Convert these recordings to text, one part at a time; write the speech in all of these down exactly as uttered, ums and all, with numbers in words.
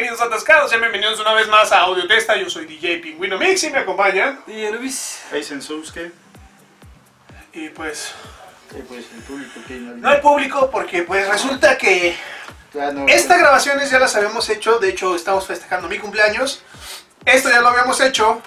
Bienvenidos a Atascados, sean bienvenidos una vez más a Audio Testa. Yo soy D J Pingüino Mix y me acompañan D J Nubis, Aizen Souske. Y pues... Sí, pues el público que no... no hay público porque pues resulta que... Ah, no, estas grabaciones ya las habíamos hecho, de hecho estamos festejando mi cumpleaños. Esto ya lo habíamos hecho,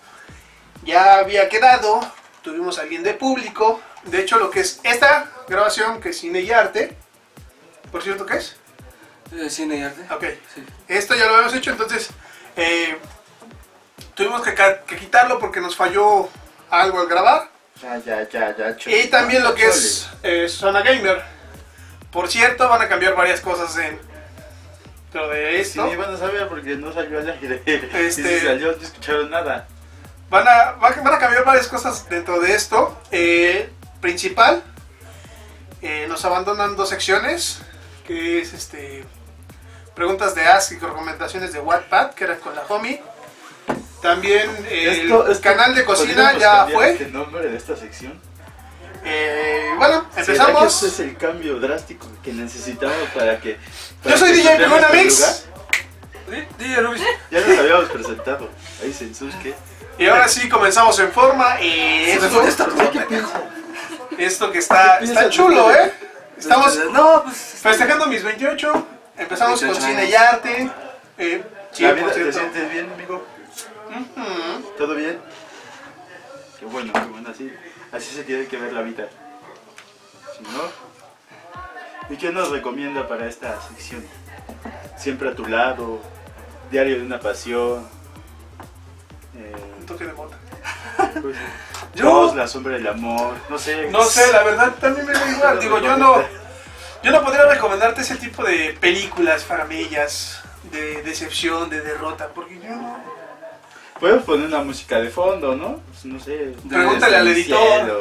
ya había quedado, tuvimos a alguien de público. De hecho lo que es esta grabación, que es Cine y Arte, por cierto, ¿qué es? eh, Cine y Arte. Ok, Sí. esto ya lo habíamos hecho, entonces eh, tuvimos que, que quitarlo porque nos falló algo al grabar. Ya, ya, ya, ya. Chole. Y también lo que es eh, Zona Gamer. Por cierto, van a cambiar varias cosas en lo de Si esto. ni van a saber porque no salió al aire. Este- Y si salió, no escucharon nada. Van a, van a cambiar varias cosas dentro de esto. Eh, principal, eh, nos abandonan dos secciones, que es este preguntas de Ask y recomendaciones de Wattpad, que era con la homie. También eh, Esto- el esto- canal de cocina ¿podríamos ya cambiar fue. este nombre de esta sección? Eh, bueno, ¿Será que empezamos. este es el cambio drástico que necesitamos para que... Yo para soy que D J tomemos Pingüino este Mix. lugar? D J Nubis. Ya nos habíamos presentado. Aizen Souske. Y ahora sí comenzamos en forma. Y esto, ¿Qué piensa? esto que está, ¿Qué está piensas chulo, de- ¿eh? Estamos No, pues. festejando mis veintiocho. Empezamos con veintiocho cine y años. arte. Eh, sí, ¿La por vida te cierto. sientes bien, amigo? Ujú. ¿Todo bien? Qué bueno, qué bueno, así, así se tiene que ver la vida. Si no, ¿y qué nos recomienda para esta sección? Siempre a tu lado, diario de una pasión, eh, Un toque de mota. pues, Yo- Dios, la sombra del amor, no sé. No sé, la verdad también me da igual. Digo, yo no, yo no podría recomendarte ese tipo de películas faramellas, de decepción, de derrota, porque yo no. Podemos poner una música de fondo, ¿no? Pues, no sé. Pregúntale al Desde el editor. cielo.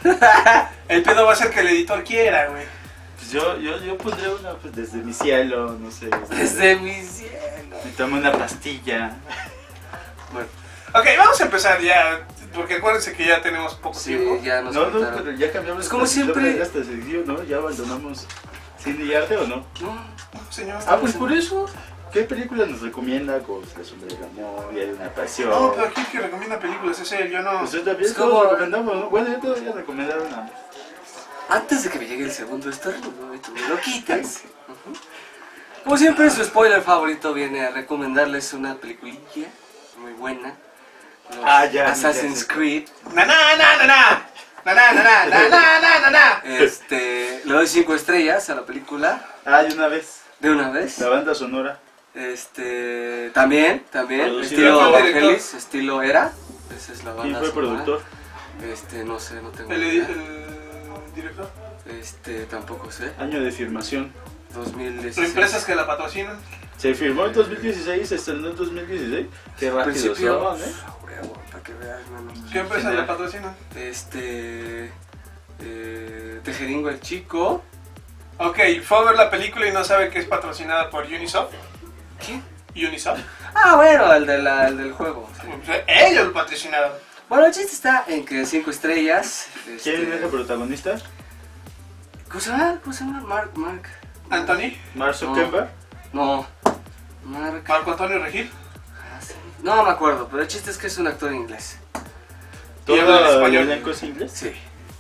El pedo va a ser que el editor quiera, güey. Pues yo, yo, yo pondré una pues, desde mi cielo, no sé. Desde mi cielo. Me tomo una pastilla. Bueno, Ok, vamos a empezar ya, porque acuérdense que ya tenemos poco sí, tiempo. ya nos No, no, contaron. pero ya cambiamos. Pues como el nombre siempre- de esta sección, ¿no? Ya abandonamos cine y arte, ¿o no? No, Señor. Ah, pues por eso. ¿Qué película nos recomienda? Con La sombra del amor, Diario de una pasión. No, pero aquí el que recomienda películas es él, yo no. Pues también Es todos como- recomendamos, ¿no? Bueno, yo todavía recomendar una. antes de que me llegue el segundo estornudo y tú me lo quites. Ujú. Como siempre, su spoiler favorito viene a recomendarles una peliculilla muy buena. Los Ah, ya, Assassin's ya sé. Creed. Na na na na na. Na na na na na na na na na. Este, le doy cinco estrellas a la película Ah, y una vez. de una vez. La banda sonora. Este, también, también, Producida estilo por- Evangelis, estilo Era. Esa es la ¿Quién banda fue el sonora. productor? Este, no sé, no tengo El, idea. el director. Este, tampoco sé. Año de firmación. dos mil dieciséis. Empresas que la patrocinan. Se firmó en dos mil dieciséis, se estrenó en dos mil dieciséis. Qué Al rápido principio, son, ¿eh? huevo, para que veas, mano. ¿Qué empresas General. la patrocinan? Este, eh, Tejeringo el Chico. Ok, fue a ver la película y no sabe que es patrocinada por Unisoft. ¿Qué? Unisoft. Ah, bueno, el, de la, el del juego. sí. O sea, ellos lo patrocinaron. Bueno, el chiste está en que cinco estrellas. Este, ¿Quién es el protagonista? ¿Cómo se llama? ¿Cómo se llama? Mark, Mark. Anthony, Mark Zuckerberg. No. Mark. Marco Antonio Regil. Ah, sí. No me acuerdo, pero el chiste es que es un actor inglés. Y habla en ¿Todo el español. elenco es inglés? Sí.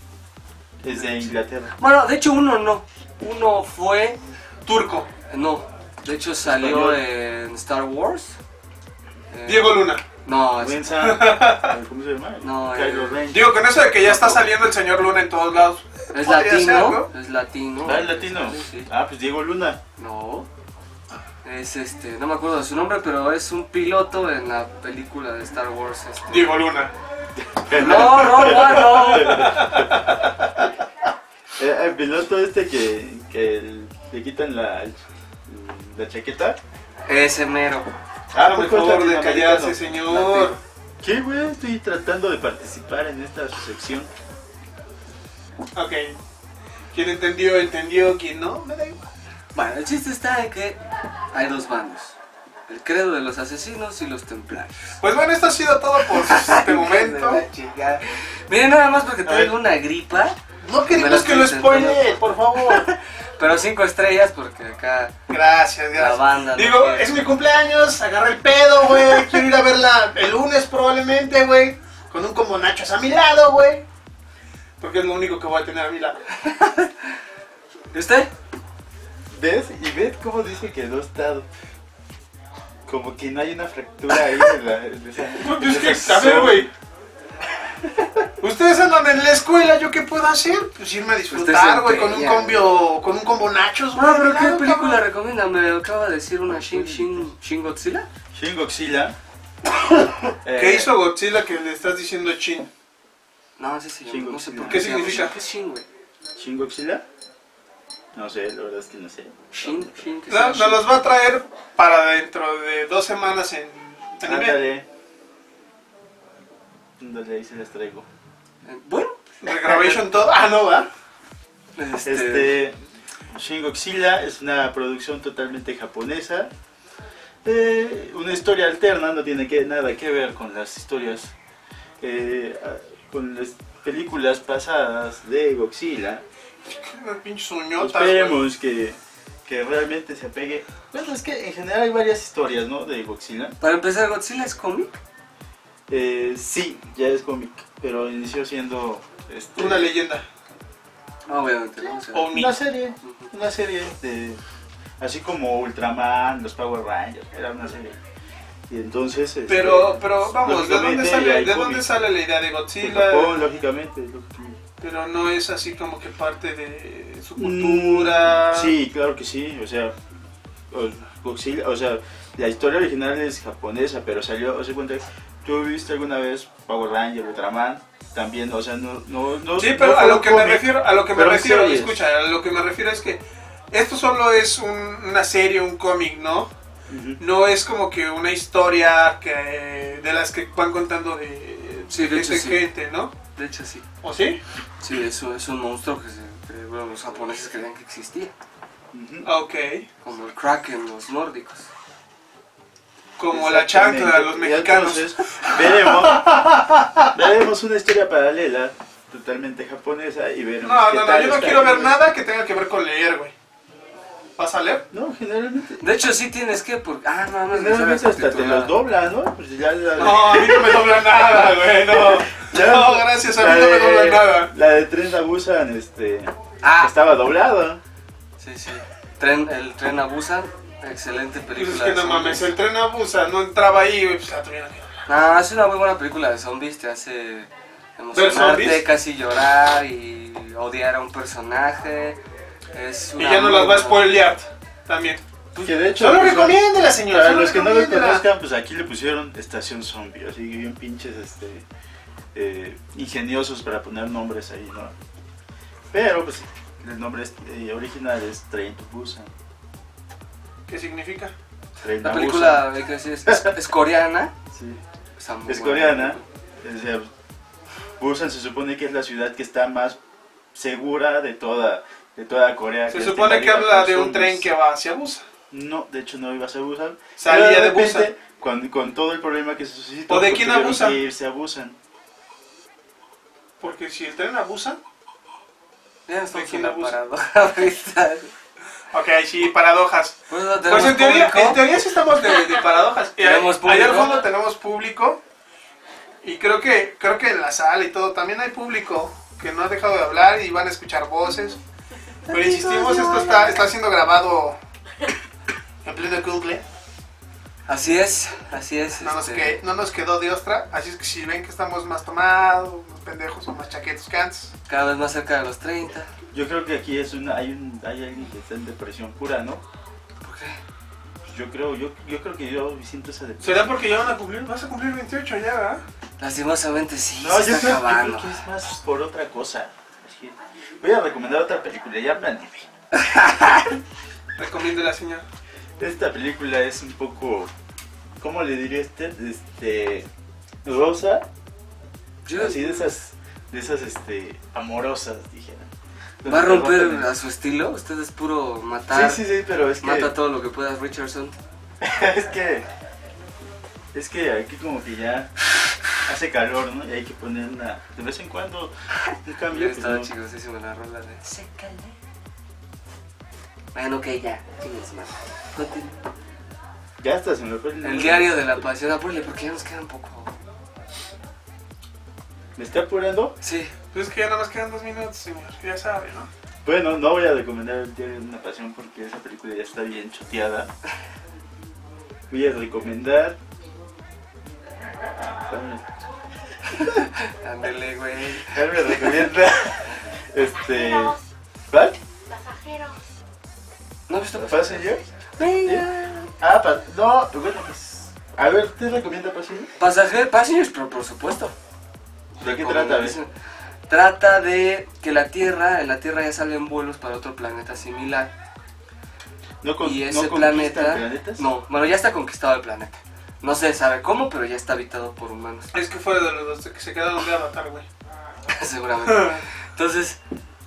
Es de Inglaterra. Bueno, de hecho uno no. Uno fue... Turco. No. De hecho salió Español. en Star Wars. Eh, Diego Luna. No, es... Winston, ¿cómo se llama? No, Kylo eh, Ren. Digo, con eso de que ya está saliendo el señor Luna en todos lados. es podría ser, latino. ¿no? Es latino. Ah, ¿es latino? Sí, sí. Ah, pues Diego Luna. No. Es este, no me acuerdo de su nombre, pero es un piloto en la película de Star Wars. Este. Diego Luna. No, no, no, no. Eh, el piloto este que, que el- le quitan la, la chaqueta. Ese mero. Ah, Por pues fue favor de latinoamericano. callarse, señor. ¿Qué, güey? Estoy tratando de participar en esta sección. Ok. Quien entendió, entendió. Quien no, me da igual. Bueno, el chiste está en que hay dos bandos. El credo de los asesinos y los templarios. Pues bueno, esto ha sido todo por este momento. Miren, nada más porque A ver. traigo una gripa. No Me queremos las que lo estoy intentando. spoile, por favor. Pero cinco estrellas porque acá Gracias, gracias. la banda... no Digo, quiere. es mi cumpleaños, agarré el pedo, güey. Quiero ir a verla el lunes probablemente, güey. Con un combo nachos a mi lado, güey. Porque es lo único que voy a tener a mi lado. ¿Y usted? ¿Ves? Y ves cómo dice que no está. Como que no hay una fractura ahí en la. En esa, Pues en es que, esa a ver, zona. güey. Ustedes andan en la escuela, ¿yo qué puedo hacer? Pues irme a Usted disfrutar, se güey, con un empeña, combo, con un combo nachos, güey. No, pero ¿qué claro, película cabrón. recomienda? Me acaba de decir una Shin Shin Shin Godzilla. Shin Godzilla. ¿Qué eh, hizo Godzilla que le estás diciendo Chin? No, ese se Shin llama, no sé por Godzilla. qué. ¿Qué se llama significa? Shin. ¿Qué es Shin, güey? Shin Godzilla? No sé, la verdad es que no sé. Shin, Shin, ¿qué No, es nos Shin? los va a traer para dentro de dos semanas en anime. Ándale. Ándale, ahí se las traigo. Eh, Bueno, Regrabación todo. Ah, no, va. este... Este. Shin Godzilla es una producción totalmente japonesa. Eh, una historia alterna, no tiene que, nada que ver con las historias. eh, con las películas pasadas de Godzilla. Unas pinches uñotas, güey. Esperemos que, que realmente se apegue. Bueno, es que en general hay varias historias, ¿no? De Godzilla. Para empezar, ¿Godzilla es cómic? Eh, sí, ya es cómic, pero inició siendo este, Una leyenda. Obviamente, ¿no? O sea, O un una serie, una serie de, así como Ultraman, los Power Rangers, era una serie. Y entonces, este, Pero, pero vamos, ¿de dónde lógicamente, sale, hay ¿de dónde cómics sale la idea de de Godzilla? Japón, lógicamente, lógicamente. Pero no es así como que parte de su cultura. Mm, sí, claro que sí, o sea, o- Godzilla, o sea, la historia original es japonesa, pero salió, o sea, cuenta, ¿tú viste alguna vez Power Ranger, Ultraman? También, o sea, no, no, no Sí, no pero fue a un lo que me cómic, refiero, a lo que me pero refiero, series. escucha, a lo que me refiero es que esto solo es un- una serie, un cómic, ¿no? Ujú. No es como que una historia que de las que van contando de, Sí, de de hecho, gente, sí. gente, ¿no? de hecho, sí. ¿O sí? Sí, eso es un monstruo que, se, que bueno, los japoneses creían que existía. Ujú. Ah, ok. Como el Kraken, los nórdicos. Como la chancla, Exactamente. los Y mexicanos. entonces, veremos, veremos una historia paralela, totalmente japonesa, y veremos No, qué no, no, tal yo no está. quiero ver nada que tenga que ver con leer, güey. ¿Vas a leer? No, generalmente, De hecho, sí tienes que... Porque, ah, no, no, generalmente hasta te los dobla, ¿no? Pues ya la, No, a mí no me dobla nada, güey, no. ya- No, gracias, a la mí no me de- dobla nada. La de Tren a Busan, este, Ah, estaba doblada. sí, sí. Tren, el tren abusa. Excelente Pues película. es que de no zombies. mames, el tren abusa, no entraba ahí, güey, pues la tuvieron que doblar. No, es una muy buena película de zombies. Te hace emocionarte, zombies? casi llorar y odiar a un personaje. Es Y una ya no muy las va a buena- spoilear también. Que de hecho, Solo pues, recomiéndela, señor. para solo los que no los recomiéndela. conozcan, pues aquí le pusieron Estación Zombie, así que bien pinches este, eh, ingeniosos para poner nombres ahí, ¿no? Pero pues el nombre es- eh, original es Train to Busan. ¿Qué significa? Train La a película hay que decir, es, es- es coreana. Busan. Sí. Está muy Es buena. coreana. O sea, Busan se supone que es la ciudad que está más segura de toda, de toda Corea. Se es supone que invadida habla por de un zombies. tren que va hacia Busan. No, de hecho no iba a ser Busan. Salía Pero de repente, Busan. Con, con todo el problema que se suscitó, ¿O de pues, quién tuvieron abusan? que irse a Busan. Porque si el tren abusa. Ya estamos ¿De quién en la abusa? paradoja ahorita. Ok, sí, paradojas. Pues, no Pues tenemos en teoría, público. en teoría sí estamos de, de paradojas. Y ¿Tenemos ahí- Allá al público? fondo tenemos público. Y creo que, creo que en la sala y todo también hay público que no ha dejado de hablar y van a escuchar voces. Pero insistimos, esto está, está siendo grabado en pleno Google. Así es, así es. No nos, este, que, no nos quedó de ostra. Así es que si ven que estamos más tomados, más pendejos o más chaquetos que antes. Cada vez más cerca de los treinta. Yo creo que aquí es una, hay, un, hay alguien que está en depresión pura, ¿no? ¿Por qué? Pues yo creo, yo, yo creo que yo siento esa depresión. ¿Será porque ya van a cumplir? Vas a cumplir veintiocho ya, ¿verdad? Lastimosamente sí, No, se yo está creo, yo creo acabando. que es más por otra cosa. Es que voy a recomendar otra película, ya me animé. Recomiéndela, señor. Esta película es un poco, ¿cómo le diría este? Este, rosa, Yo- así de esas, de esas, este, amorosas, dijeran. ¿Va a romper Donde a su estilo? Usted es puro te matar. rompen- Sí, sí, sí, pero es que, Mata todo lo que puedas, Richardson. es que, es que aquí como que ya hace calor, ¿no? Y hay que poner una, de vez en cuando, un Ya cambio. Pues, estaba no. chicosísima la rola de... Sécale. Bueno, ok, ya. Chingues, madre. Continúa. Ya está, se me fue el... El diario de la pasión. Apúrale, porque ya nos queda un poco. ¿Me está apurando? Sí. Pues es que ya nada más quedan dos minutos, señor. Ya sabe, ¿no? Bueno, no voy a recomendar el diario de una pasión porque esa película ya está bien choteada. Voy a recomendar... Ándele, güey. Jaime recomienda... Este... Pasajeros. ¿Cuál? Pasajeros. ¿No has visto ¿Passenger? Venga. Ah, pa... no, bueno, pues... A ver, ¿te recomienda Passenger? Pasajeros, Passengers, pero por supuesto. ¿De qué Como trata? dicen. Trata de que la Tierra, en la Tierra ya salen vuelos para otro planeta similar. ¿No con, Y no ese conquistan planeta... planetas? No, bueno, ya está conquistado el planeta. No se sabe cómo, pero ya está habitado por humanos. Es que fue de los que se quedaron de Avatar, güey. Seguramente. Entonces,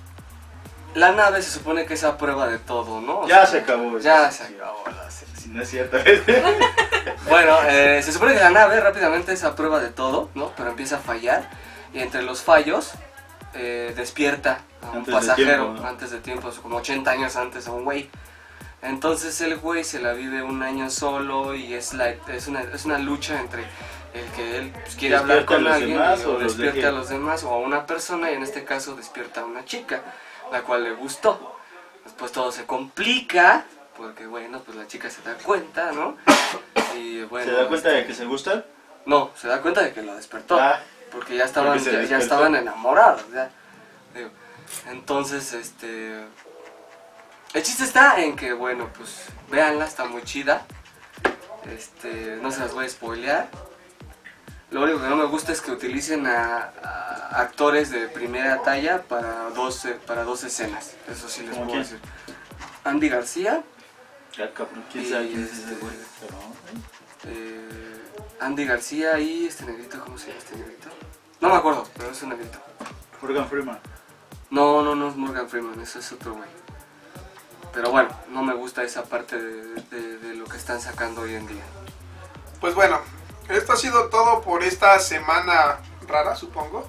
la nave se supone que es a prueba de todo, ¿no? O Ya sea, se acabó. Ya sí, se sí. acabó la serie. Si no es cierto. Bueno, eh, se supone que la nave rápidamente es a prueba de todo, ¿no? Pero empieza a fallar. Y entre los fallos, eh, despierta a un Antes de pasajero tiempo, ¿no? antes de tiempo, como ochenta años antes a un güey. Entonces el güey se la vive un año solo y es, la, es, una, es una lucha entre el que él pues, quiere hablar ¿Despierta a con los alguien demás y, o o los despierta deje? a los demás o a una persona, y en este caso despierta a una chica, la cual le gustó. Después todo se complica porque bueno, pues la chica se da cuenta, ¿no? Y bueno, ¿Se da cuenta este, de que se gustan? no, se da cuenta de que la despertó. Ah, Porque ya estaban, porque se ya, ya despertó. estaban enamorados, ya. Digo, entonces, este... El chiste está en que, bueno, pues, véanla, está muy chida. Este, no se las voy a spoilear. Lo único que no me gusta es que utilicen a, a actores de primera talla para dos, eh, para dos escenas. Eso sí les ¿Cómo puedo quién? decir. Andy García, ya cabrón, ¿quién Y sabe quién es ese este- güey? Pero, eh, Andy García y este negrito, ¿cómo se llama este negrito? No me acuerdo, pero es un negrito. Morgan Freeman. No, no, no es Morgan Freeman, eso es otro güey. Pero bueno, no me gusta esa parte de, de- de lo que están sacando hoy en día. Pues bueno, esto ha sido todo por esta semana rara, supongo.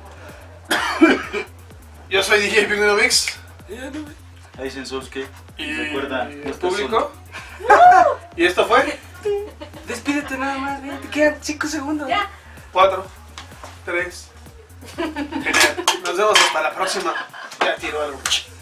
Yo soy D J Pingüino Mix. Aizen Sousuke. Y Recuerda, no el estás público. Y esto fue Despídete nada más, bien, te quedan cinco segundos. Ya. cuatro, tres. Genial. Nos vemos hasta la próxima. Ya tiro algo.